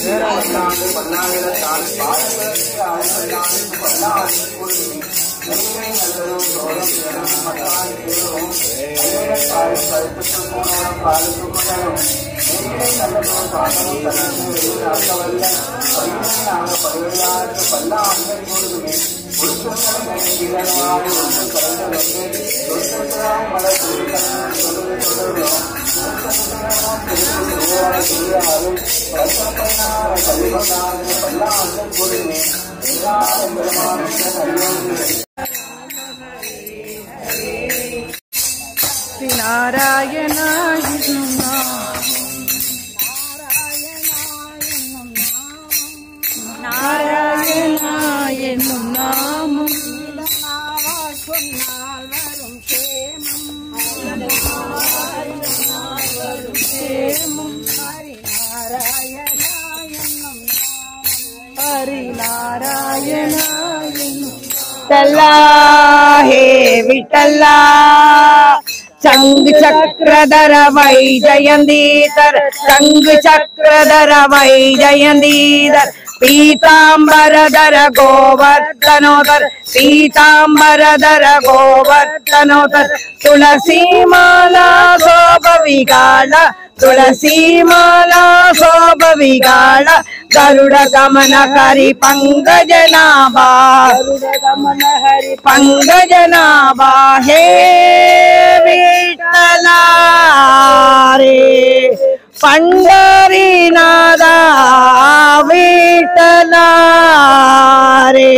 विठ्ठला हे विठ्ठला चंग चक्रधर वैजयंतीधर चंग चक्रधर वैजयंतीधर पीतांबरधर गोवर्धनोदर पीतांबरधर गोवर्धनोदर तुलसी माला शोभविगाल तुलसी माला शोभविगाल गरुड़ गमन हरि पंकजनाभा पंकजनाभा हे विठ्ठला रे पंढरीनाथ विठ्ठला रे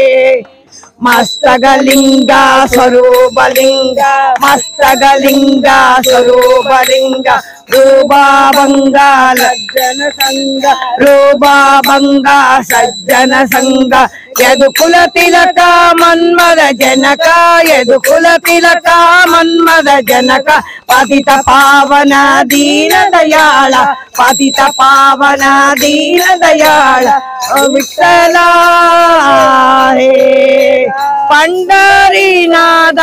मस्तकलिंग स्वरूपलिंग मस्तकलिंग स्वरूपलिंग रूपाभंग सज्जन संग रूपाभंग सज्जन संग यदुकुल तिलक मन्मद जनक यदुकुल तिलक मन्मद जनक पतित पावन दीन दयाल पतित पावन दीन दयाल विठ्ठला हे पंढरीनाथ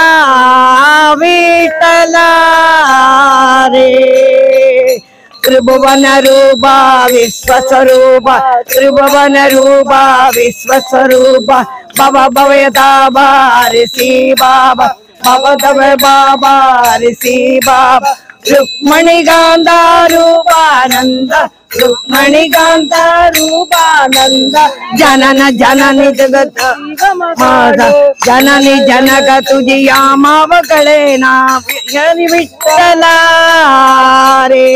विठ्ठला रे त्रिभुवन रूपा विश्वस्वरूपा त्रिभुवन रूपा विश्वस्वरूपा बाबा भवयता ऋषि बाबा बाबा तव बाबा ऋषि बाबा रुक्मणिकांत रूपानंद रुक्मणिकांत रूपानंद जनन जननी जगत माता जननी जनक तुझिया मावकलेना विठ्ठला रे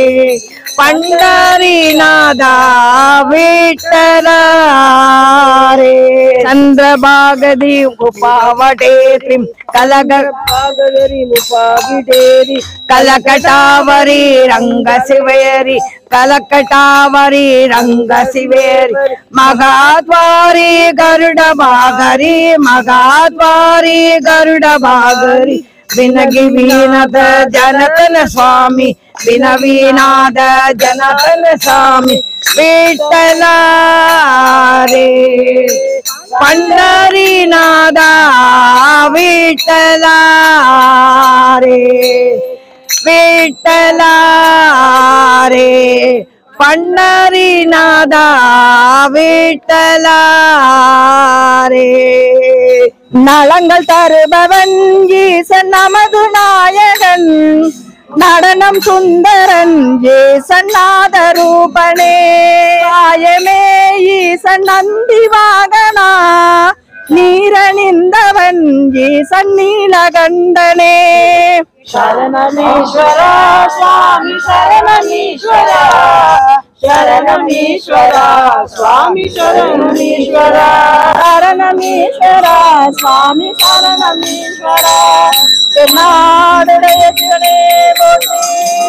पंढरीनाथ विठ्ठला रे चंद्रभागदी उपावटेति कलगभागरी उपाविटेरि कलकटावरी रंग शिवेरि कलकटावरी रंग शिवेरि मगाद्वारी गरुड़ भागरी मगाद्वारी गरुड़ भागरी विनगी वीनाद जनतन स्वामी विनवीनाद जनतन स्वामी विठ्ठला रे पंढरीनाथ विठ्ठला रे विठ्ठला रे पंढरीनाथ विठ्ठला रे நலங்கள் தருபவன் ஈசன் நமது நாயகன் நடனம் சுந்தரன் ஈசன் நாத ரூபனே ஆயமே ஈசன் நந்தி வாகனா நீரணிந்தவன் ஈசன் நீலகண்டனே शरणमेश्वरा स्वामी शरणमेश्वरा शरणमेश्वरा स्वामी शरणमेश्वरा शरणमेश्वरा स्वामी शरणमेश्वरा नाडुடைய சிவனே போற்றி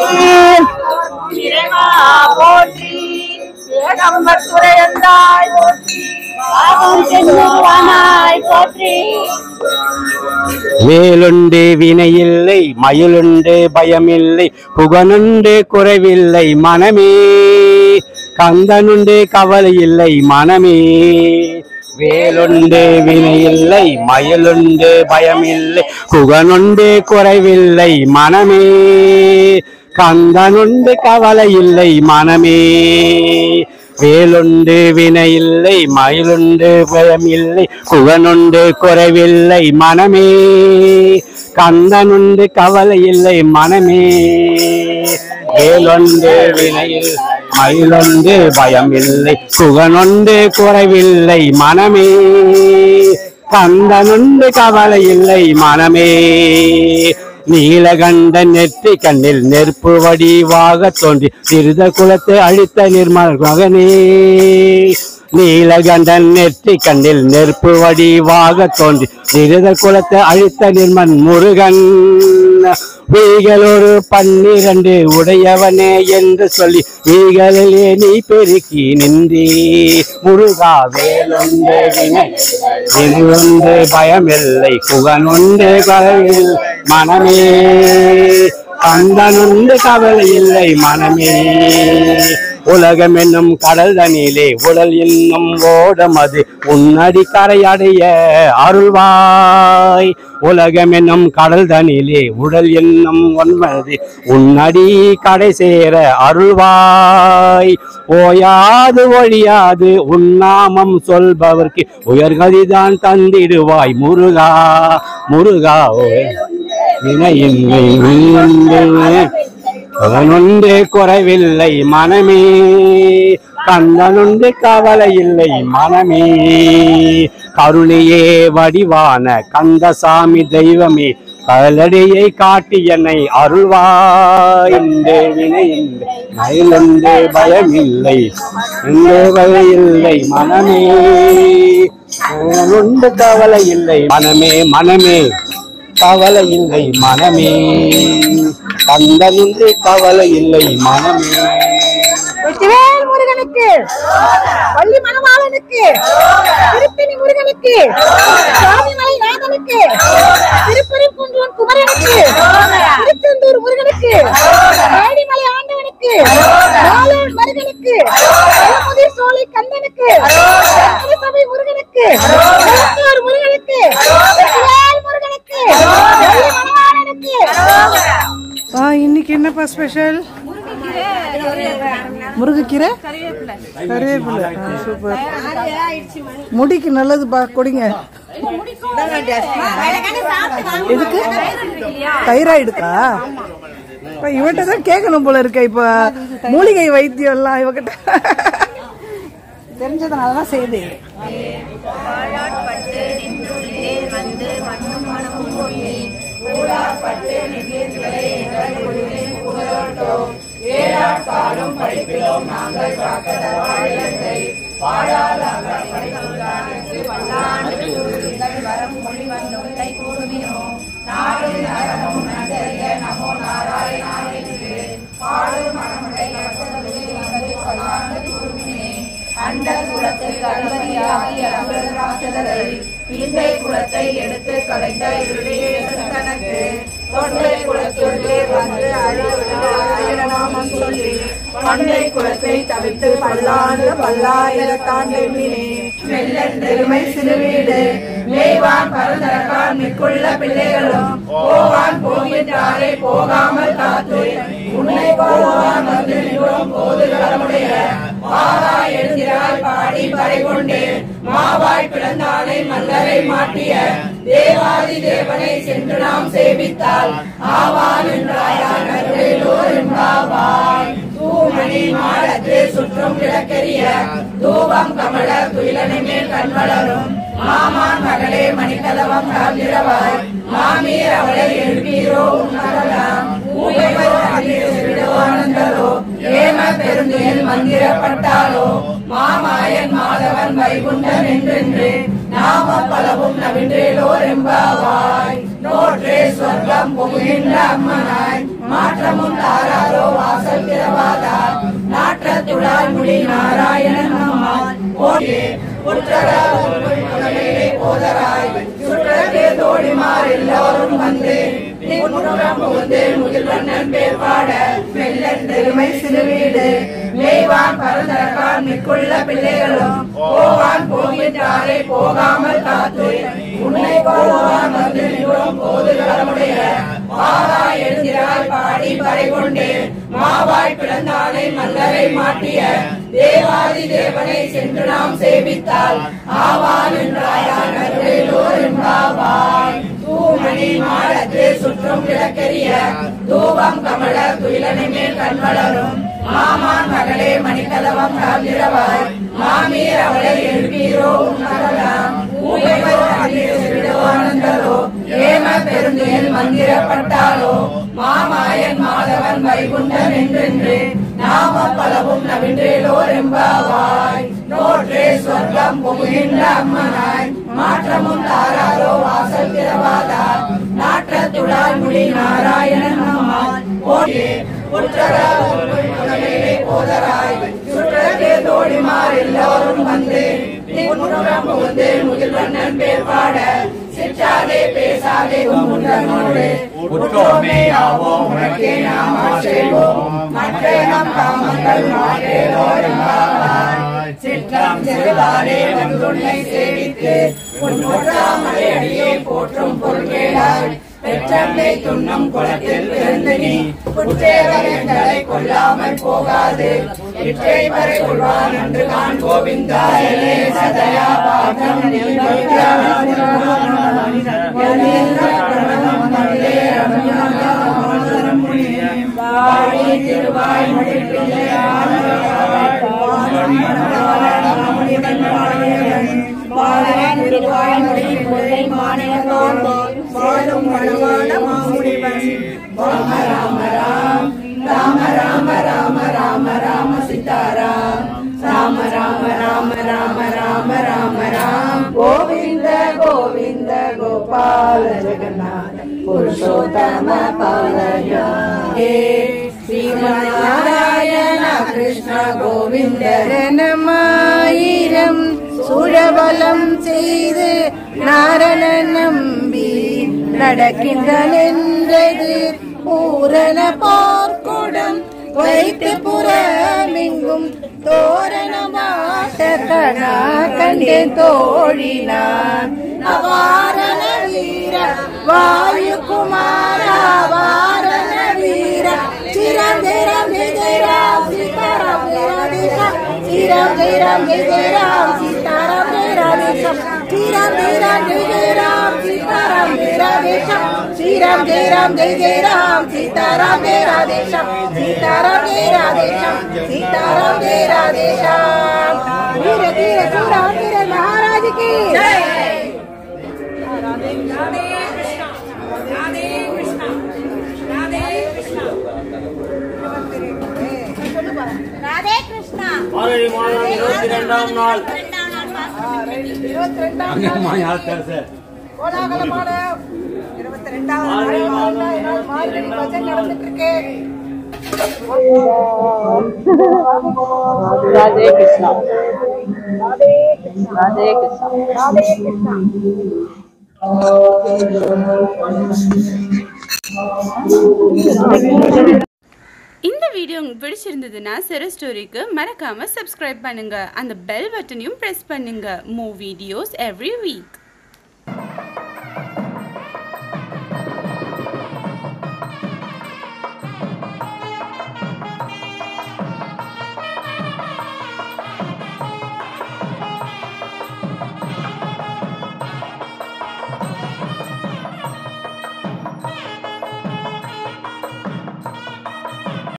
இறைவா போற்றி ஏகம்பர் துறையந்தாய் போற்றி ஆகும் சென்னுவானாய் போற்றி வேலுண்டு வினையில்லை மயிலுண்டு பயமில்லை புகனுண்டு குறைவில்லை மனமே கந்தனுண்டு கவலை இல்லை மனமே வேலுண்டு வினையில்லை மயிலுண்டு பயமில்லை புகனுண்டு குறைவில்லை மனமே கந்தனுண்டு கவலை இல்லை மனமே வேலுண்டு வினையில்லை மயிலுண்டு பயமில்லை குகனுண்டு குறைவில்லை மனமே கந்தனுண்டு கவலை இல்லை மனமே வேலொண்டு வினையில் மயிலொண்டு பயமில்லை குகனொண்டு குறைவில்லை மனமே கந்தனுண்டு கவலை இல்லை மனமே நீலகண்டன் நெற்றி கண்ணில் நெருப்பு வடிவாக தோன்றி திருத குலத்தை அழித்த நிர்மல் மகனே நீலகண்டன் நெற்றி கண்ணில் நெருப்பு வடிவாக தோன்றி திருத குலத்தை அழித்த நிர்மன் முருகன் வீகளொரு 12 உடையவனே என்று சொல்லி வீகளிலே நீ பெருக்கி நின்றே முருகா வேலொன்று வினையொன்று பயமில்லை குகனொன்று கவலையில் மனமே கந்தனுண்டு கவலை இல்லை மனமே உலகம் என்னும் கடல் தனிலே உடல் என்னும் ஓடம் அது உன்னடி கரையடைய அருள்வாய் உலகம் என்னும் கடல் தனிலே உடல் என்னும் ஒன்பது உன்னடி கடை சேர அருள்வாய் ஓயாது ஒழியாது உன்னாமம் சொல்பவர்க்கு உயர்கதிதான் தந்திடுவாய் முருகா முருகா வினையின்மை அவனுண்டு குறைவில்லை மனமே கந்தனுண்டு கவலை இல்லை மனமே கருணையே வடிவான கந்தசாமி தெய்வமே கலடியை காட்டி என்னை அருள்வாய் மயிலுண்டு பயமில்லை இல்லை மனமே அவனுண்டு கவலை இல்லை மனமே மனமே கவலை இல்லை மனமே கந்தனுண்டு கவலை இல்லை மனமே வெற்றிவேல் முருகனுக்கு வள்ளி மணவாளனுக்கு திருத்தணி முருகனுக்கு சுவாமிமலை நாதனுக்கு திருப்பரங்குன்றம் குமரனுக்கு திருச்செந்தூர் முருகனுக்கு ஏடிமலை ஆண்டவனுக்கு நாளூர் மருகனுக்கு முதிர் சோலை கந்தனுக்கு சபை முருகனுக்கு முருகனுக்கு வெற்றிவேல் முருகனுக்கு வள்ளி மணவாளனுக்கு. இன்னைக்கு என்னப்பா ஸ்பெஷல்? முருங்கைக்கீரை கருவேப்பிலை. சூப்பர். முடிக்கு நல்லதுப்பா, கொடுங்க. எதுக்கு? தைராய்டுக்கா? இவட்ட தான் கேட்கணும் போல இருக்க. இப்ப மூலிகை வைத்தியம் எல்லாம் இவகிட்ட தெரிஞ்சதுனாலதான் செய்யுது. ஏழாட்காலும் படிப்பிலோம் நாங்கள் அந்த குலத்தில் கல்வரியாகிய பிள்ளை குலத்தை எடுத்து கலைந்த தனக்கு தொண்டை குலத்திலே வந்து அழகாமம் சொல்லி பண்டை குலத்தை தவிர்த்து பல்லாயிரத்தாண்டு மெல்லெருமை சிறுவீடு மேய்வான் பரந்தரக்கான் மிக்குள்ள பிள்ளைகளும் போவான் போகின்றாரே போகாமல் காத்து உன்னை போவான் வந்து போது கடமுடைய மாவாய் எழுதிராய் பாடி பறை கொண்டு மாவாய் பிளந்தானை மல்லரை மாட்டிய தேவாதி தேவனை சென்று நாம் சேவித்தால் ஆவான் என்றாயான் என்பாவாய். தூமணி மாடத்து சுற்றும் விளக்கெரிய தூபம் கமல துயிலனை மேல் கண்வளரும் மாமான் மகளே மணிக்கதவம் காந்திரவாய் மாமீர் அவளை எழுப்பீரோ உன்னகலாம் ஆனந்தரோ ஏம பெருந்தேல் மந்திரப்பட்டாலோ மாமாயன் மாதவன் வைகுண்டன் என்றென்று நாம பலவும் நவின்றேலோ என்பாவாய். நோற்றே சொர்க்கம் புகுகின்ற அம்மனாய் மாற்றமும் தாராரோ வாசல் திறவாதார் நாற்றத்துடால் முடி நாராயணன் அம்மான் போதராய் சுற்றத்தே தோழிமார் எல்லோரும் வந்து முகில்வண்ணன் பேர் பாட மெல்லெருமை சிறுவீடு மேய்வான் பரந்தரக்கான் மிக்குள்ள பிள்ளைகளும் போவான் போகின்றாரே போகாமல் காத்து உன்னை போவான் வந்து நின்றோம் போது கடமுடைய மாவாய் எழுந்திராய் பாடி பறை கொண்டே மாவாய் பிளந்தானை மல்லரை மாட்டிய தேவாதி தேவனை சென்று நாம் சேவித்தால் ஆவான் என்றாயான் என்பாவாய் தூமணி மாடத்து சுற்றும் கிழக்கெரிய தூவம் கமல துயிலனை மேல் கண்வளரும் மாமான் மகளே மணிக்கதவம் காந்திரவாய் மாமீர் அவளை எழுப்பீரோ உன்னகலாம் ஆனந்தரோ ஏம பெருந்துயில் மந்திரப்பட்டாலோ மாமாயன் மாதவன் வைகுண்டன் என்றென்று நாம பலவும் நவின்றேலோ ரெம்பாவாய் நோற்றே சொர்க்கம் புகுகின்ற அம்மனாய் மாற்றமும் தாராரோ வாசல் திறவாதா நாற்றத்துடாய் முடி நாராயணன் அம்மான் போற்றே போதராய் சுற்றத்தே தோழிமார் எல்லோரும் வந்து புகுந்து முகில்வண்ணன் பேர் பாட சிற்றாதே பேசாதே முன்னோடு உற்றோமே ஆவோம் உனக்கே நாம் ஆசைவோம் மற்ற நம் காமங்கள் சிற்றம் செல்வாரே வந்துன்னை சேவித்து உன்னை அடியே போற்றும் பொருள்கேளாய் பெற்றம்மை துண்ணும் குளத்தில் பிறந்து நீ குற்றேவரை கொள்ளாமல் போகாது இற்றை வரை கொள்வான் என்று கான் கோவிந்தாயே சதயா பாதம் திருவாய் வாழும் மனமான மாமுனிவன் ராம ராம ராம் ராம ராம ராம ராம ராம சீதாராம் ராம ராம ராம ராம ராம ராம ராம் கோவிந்த கோவிந்த கோபால ஜெகநாத புருஷோத்தம பாலய ஹே ஸ்ரீமநாராயண கிருஷ்ண கோவிந்த நமமாயிரம் சுழபலம் செய்து நாரணன் நம்பி நடக்கின்றனென்றது பூரண பார்க்குடம் வைத்து புறமெங்கும் தோரணமாட்ட கணா கண்டேன் தோழினான் அவாரண வீர வாயு குமாரா வாரண வீர சிரம் ஜெய ராம் ஜெய ஜெய ராம் சீதாராம் ஜெய ராதேஷம் ஸ்ரீராம் ஜெய ராம் ஜெய ஜெய ராம் சீதாராம் ஜெய ராதேஷம் ஸ்ரீராம் ஜெய ராம் ஜெய ஜெய ராம் சீதாராம் ஜெய ராதேஷம் ஸ்ரீராம் ஜெய ராம் ஜெய ஜெய ராம் சீதாராம் ஜெய ராதேஷம் சீதாராம் ஜெய ராதேஷம் சீதாராம் ஜெய ராதேஷம் வீர தீர சூர வீர महाराज की जय राधे राधे कृष्णा राधे कृष्णा राधे कृष्णा राधे कृष्णा ஆரடி மாதம் 22ஆம் நாள் 22ஆம் நாள் கோலாகலமான 22ஆவது நாள் மார்கழி பஜனை நடந்துட்டு இருக்கு राधे कृष्णा राधे कृष्णा राधे कृष्णा राधे कृष्णा இந்த வீடியோ உங்களுக்கு பிடிச்சிருந்ததுன்னா செரு ஸ்டோரிக்கு மறக்காம சப்ஸ்கிரைப் பண்ணுங்க அந்த பெல் பட்டனையும் பிரஸ் பண்ணுங்க மூ வீடியோஸ் எவ்ரி வீக்